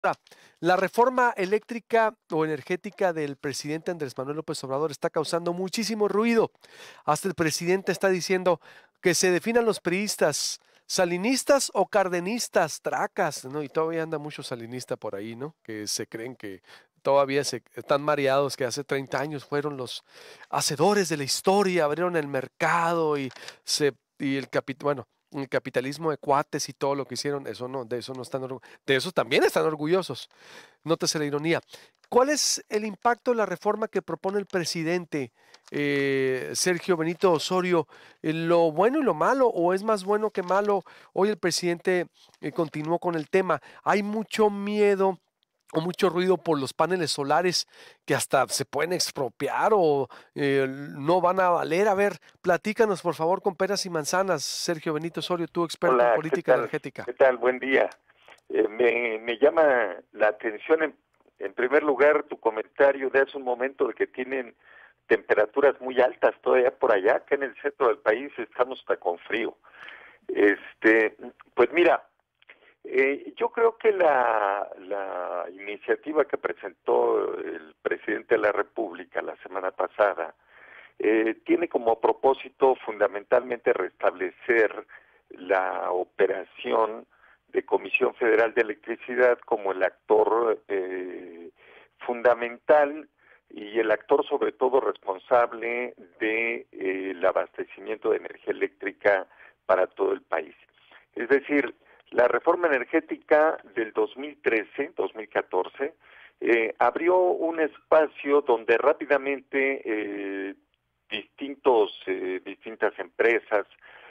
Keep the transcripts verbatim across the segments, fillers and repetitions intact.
Ahora, la reforma eléctrica o energética del presidente Andrés Manuel López Obrador está causando muchísimo ruido. Hasta el presidente está diciendo que se definan los priistas, salinistas o cardenistas, tracas, ¿no? Y todavía anda mucho salinista por ahí, ¿no? Que se creen que todavía se están mareados, que hace treinta años fueron los hacedores de la historia, abrieron el mercado y se y el capi- bueno, el capitalismo de cuates y todo lo que hicieron, eso no, de eso no están orgu- de eso también están orgullosos. Nótese la ironía. ¿Cuál es el impacto de la reforma que propone el presidente eh, Sergio Benito Osorio? Eh, ¿Lo bueno y lo malo o es más bueno que malo? Hoy el presidente eh, continuó con el tema. Hay mucho miedo o mucho ruido por los paneles solares que hasta se pueden expropiar o eh, no van a valer. A ver, platícanos por favor con peras y manzanas, Sergio Benito Osorio, tú experto en Hola, ¿qué política tal? energética. ¿Qué tal? Buen día. Eh, me, me llama la atención, en, en primer lugar, tu comentario de hace un momento de que tienen temperaturas muy altas todavía por allá, que en el centro del país estamos hasta con frío. Este, pues mira, eh, yo creo que la, la iniciativa que presentó el presidente de la República la semana pasada eh, tiene como propósito fundamentalmente restablecer la operación de Comisión Federal de Electricidad como el actor eh, fundamental y el actor sobre todo responsable de eh, el abastecimiento de energía eléctrica para todo el país. Es decir, la reforma energética del dos mil trece, dos mil catorce, eh, abrió un espacio donde rápidamente eh, distintos, eh, distintas empresas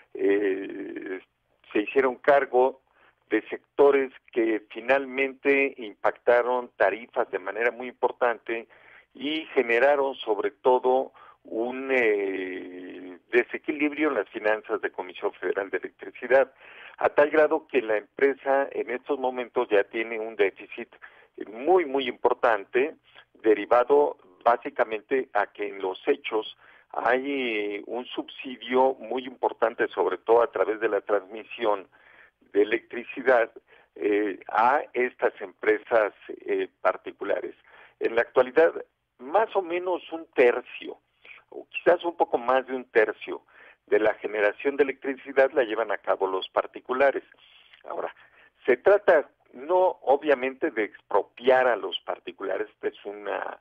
eh, se hicieron cargo de sectores que finalmente impactaron tarifas de manera muy importante y generaron sobre todo un eh, desequilibrio en las finanzas de Comisión Federal de Electricidad, a tal grado que la empresa en estos momentos ya tiene un déficit muy, muy importante, derivado básicamente a que en los hechos hay un subsidio muy importante, sobre todo a través de la transmisión de electricidad eh, a estas empresas eh, particulares. En la actualidad, más o menos un tercio, o quizás un poco más de un tercio, de la generación de electricidad la llevan a cabo los particulares. Ahora, se trata no obviamente de expropiar a los particulares, esta es una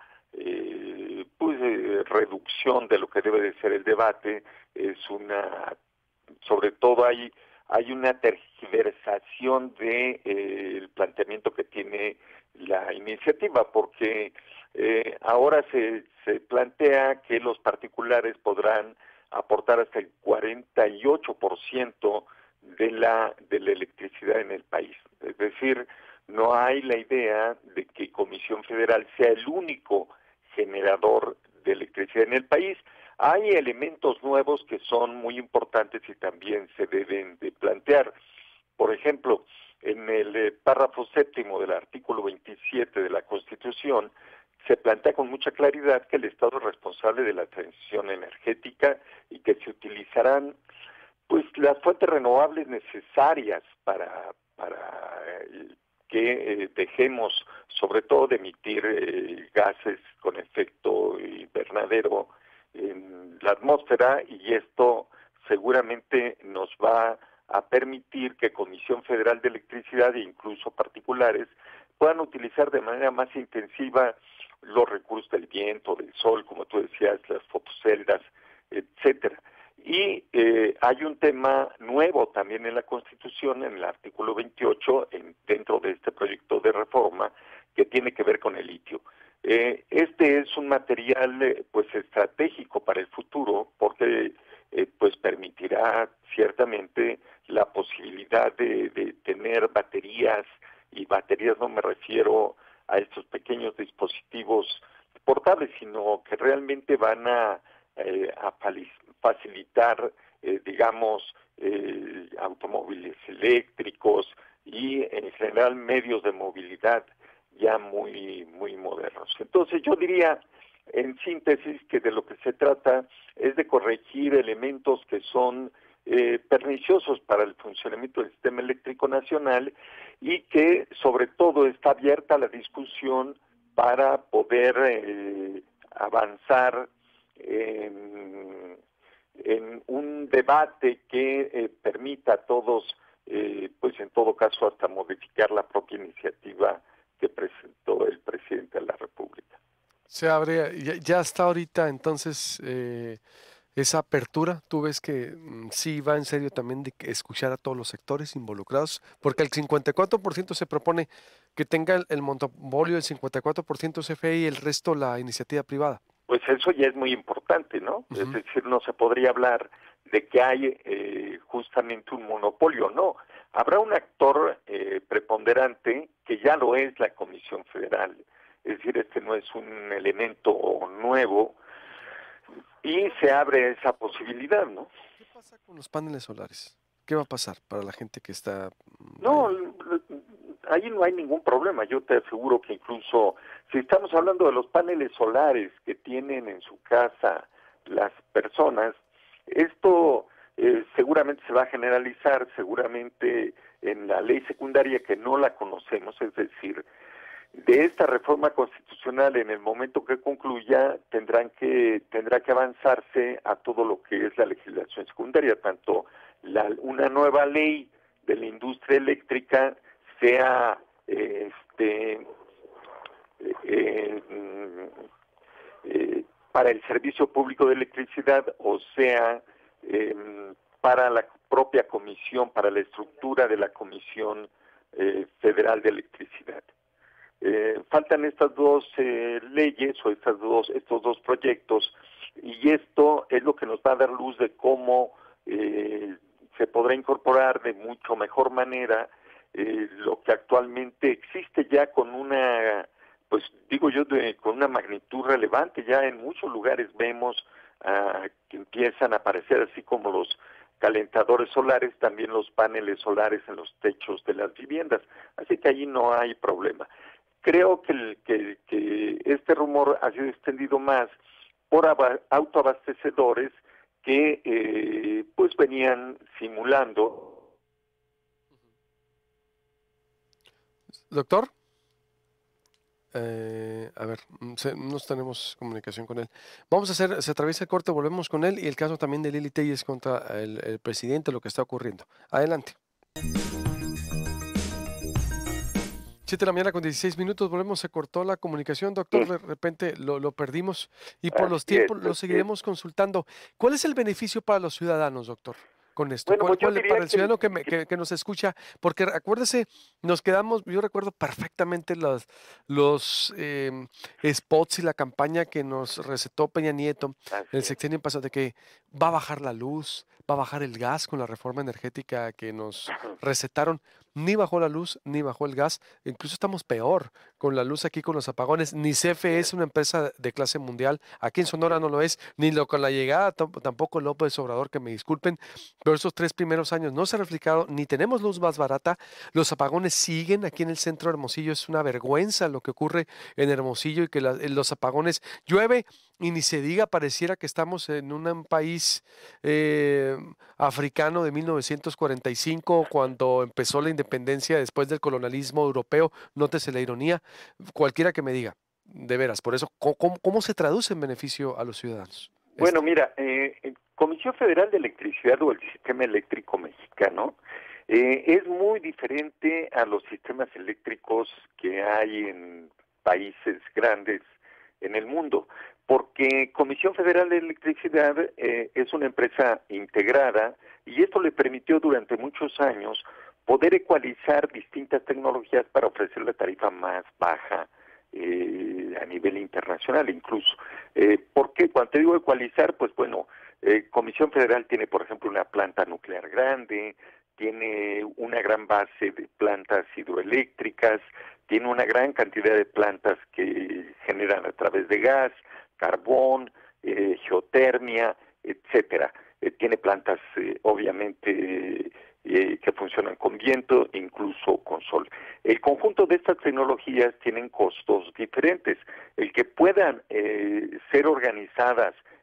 eh, pues, eh, reducción de lo que debe de ser el debate, es una, sobre todo hay hay una tergiversación de eh, el planteamiento que tiene la iniciativa, porque eh, ahora se, se plantea que los particulares podrán aportar hasta el cuarenta y ocho por ciento de la de la electricidad en el país. Es decir, no hay la idea de que Comisión Federal sea el único generador de electricidad en el país. Hay elementos nuevos que son muy importantes y también se deben de plantear. Por ejemplo, en el eh, párrafo séptimo del artículo veintisiete de la Constitución se plantea con mucha claridad que el Estado es responsable de la transición energética y que se utilizarán pues las fuentes renovables necesarias para para eh, que eh, dejemos sobre todo de emitir eh, gases con efecto invernadero en la atmósfera, y esto seguramente nos va a permitir que Comisión Federal de Electricidad e incluso particulares puedan utilizar de manera más intensiva los recursos del viento, del sol, como tú decías, las fotoceldas, etcétera. Y eh, hay un tema nuevo también en la Constitución, en el artículo veintiocho, en, dentro de este proyecto de reforma, que tiene que ver con el litio. Eh, este es un material eh, pues estratégico para el futuro, porque eh, pues permitirá ciertamente la posibilidad de, de tener baterías, y baterías no me refiero a estos pequeños dispositivos portables, sino que realmente van a, eh, a facilitar, eh, digamos, eh, automóviles eléctricos y en general medios de movilidad ya muy, muy modernos. Entonces yo diría, en síntesis, que de lo que se trata es de corregir elementos que son eh, perniciosos para el funcionamiento del sistema eléctrico nacional y que sobre todo está abierta la discusión para poder eh, avanzar en, en un debate que eh, permita a todos, eh, pues en todo caso hasta modificar la propia iniciativa que presentó el presidente de la República. Se abre, ya, ya está ahorita entonces eh, esa apertura. Tú ves que mm, sí va en serio también de que escuchar a todos los sectores involucrados, porque el cincuenta y cuatro por ciento se propone que tenga el, el monopolio, el cincuenta y cuatro por ciento C F E y el resto la iniciativa privada. Pues eso ya es muy importante, ¿no? Uh-huh. Es decir, no se podría hablar de que hay eh, justamente un monopolio, no. Habrá un actor eh, preponderante que ya lo es la Comisión Federal, es decir, este no es un elemento nuevo y se abre esa posibilidad, ¿no? ¿Qué pasa con los paneles solares? ¿Qué va a pasar para la gente que está...? No, ahí no hay ningún problema. Yo te aseguro que incluso si estamos hablando de los paneles solares que tienen en su casa las personas, esto eh, seguramente se va a generalizar, seguramente en la ley secundaria que no la conocemos, es decir, de esta reforma constitucional en el momento que concluya tendrán que tendrá que avanzarse a todo lo que es la legislación secundaria, tanto la, una nueva ley de la industria eléctrica sea eh, este eh, eh, para el servicio público de electricidad o sea eh, para la propia comisión, para la estructura de la Comisión eh, Federal de Electricidad. Eh, faltan estas dos eh, leyes o estas dos, estos dos proyectos y esto es lo que nos va a dar luz de cómo eh, se podrá incorporar de mucho mejor manera eh, lo que actualmente existe ya con una, pues digo yo, de, con una magnitud relevante. Ya en muchos lugares vemos uh, que empiezan a aparecer así como los calentadores solares, también los paneles solares en los techos de las viviendas, así que allí no hay problema. Creo que, el, que, que este rumor ha sido extendido más por autoabastecedores que eh, pues venían simulando. Doctor, eh, a ver, se, no tenemos comunicación con él. Vamos a hacer, se atraviesa el corte, volvemos con él y el caso también de Lili Telles contra el, el presidente, lo que está ocurriendo. Adelante. siete de la mañana con dieciséis minutos, volvemos, se cortó la comunicación, doctor, de repente lo, lo perdimos y por los tiempos lo seguiremos consultando. ¿Cuál es el beneficio para los ciudadanos, doctor, con esto? Bueno, ¿Cuál, pues cuál, para el ciudadano que, me, que, que nos escucha? Porque acuérdese, nos quedamos, yo recuerdo perfectamente los, los eh, spots y la campaña que nos recetó Peña Nieto en el sexenio pasado de que va a bajar la luz, va a bajar el gas con la reforma energética que nos recetaron. Ni bajó la luz, ni bajó el gas. Incluso estamos peor con la luz aquí con los apagones. Ni C F E es una empresa de clase mundial. Aquí en Sonora no lo es. Ni lo con la llegada tampoco López Obrador, que me disculpen. Pero esos tres primeros años no se ha reflejado. Ni tenemos luz más barata. Los apagones siguen aquí en el centro de Hermosillo. Es una vergüenza lo que ocurre en Hermosillo y que la, en los apagones llueve. Y ni se diga, pareciera que estamos en un país eh, africano de mil novecientos cuarenta y cinco, cuando empezó la independencia después del colonialismo europeo. Nótese la ironía, cualquiera que me diga, de veras. Por eso, ¿cómo, cómo se traduce en beneficio a los ciudadanos? Bueno, este. mira, eh, Comisión Federal de Electricidad o el Sistema Eléctrico Mexicano eh, es muy diferente a los sistemas eléctricos que hay en países grandes en el mundo, porque Comisión Federal de Electricidad eh, es una empresa integrada y esto le permitió durante muchos años poder ecualizar distintas tecnologías para ofrecer la tarifa más baja eh, a nivel internacional incluso. Eh, ¿Por qué? Cuando te digo ecualizar, pues bueno, eh, Comisión Federal tiene, por ejemplo, una planta nuclear grande, tiene una gran base de plantas hidroeléctricas, tiene una gran cantidad de plantas que generan a través de gas, carbón, eh, geotermia, etcétera. Eh, tiene plantas, eh, obviamente, eh, que funcionan con viento, incluso con sol. El conjunto de estas tecnologías tienen costos diferentes. El que puedan eh, ser organizadas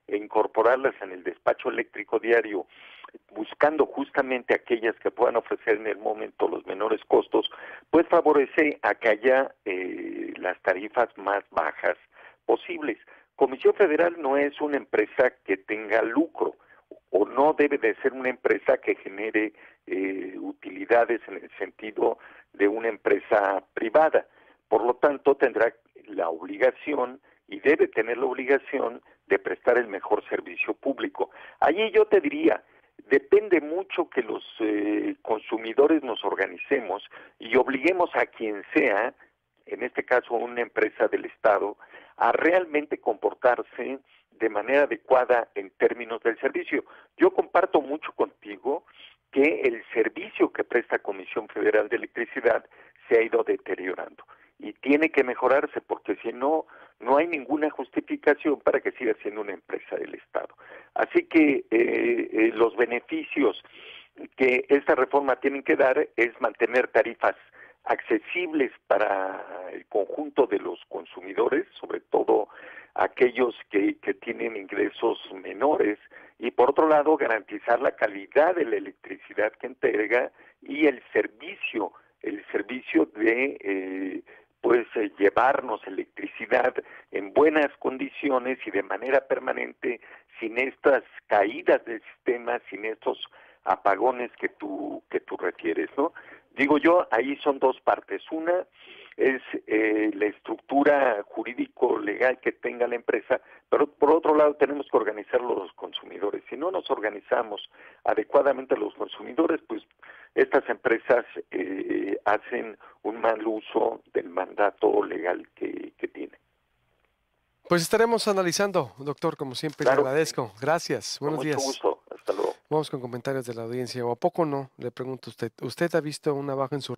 e incorporarlas en el despacho eléctrico diario, buscando justamente aquellas que puedan ofrecer en el momento los menores costos, pues favorece a que haya eh, las tarifas más bajas posibles. Comisión Federal no es una empresa que tenga lucro, o no debe de ser una empresa que genere eh, utilidades en el sentido de una empresa privada. Por lo tanto, tendrá la obligación y debe tener la obligación de prestar el mejor servicio público. Allí yo te diría, depende mucho que los eh, consumidores nos organicemos y obliguemos a quien sea, en este caso una empresa del Estado, a realmente comportarse de manera adecuada en términos del servicio. Yo comparto mucho contigo que el servicio que presta Comisión Federal de Electricidad se ha ido deteriorando y tiene que mejorarse, porque si no, no hay ninguna justificación para que siga siendo una empresa del Estado. Así que eh, eh, los beneficios que esta reforma tiene que dar es mantener tarifas accesibles para el conjunto de los consumidores, sobre todo aquellos que, que tienen ingresos menores, y por otro lado garantizar la calidad de la electricidad que entrega y el servicio, el servicio de eh, pues eh, llevarnos electricidad en buenas condiciones y de manera permanente, sin estas caídas del sistema, sin estos apagones que tú que tú refieres, ¿no? Digo yo, ahí son dos partes. Una es eh, la estructura jurídico-legal que tenga la empresa, pero por otro lado tenemos que organizarlo los consumidores. Si no nos organizamos adecuadamente los consumidores, pues estas empresas eh, hacen un mal uso del mandato legal que, que tienen. Pues estaremos analizando, doctor, como siempre, Claro, le agradezco. Gracias, buenos con mucho días. gusto, hasta luego. Vamos con comentarios de la audiencia. ¿O a poco no? Le pregunto a usted. ¿Usted ha visto una baja en su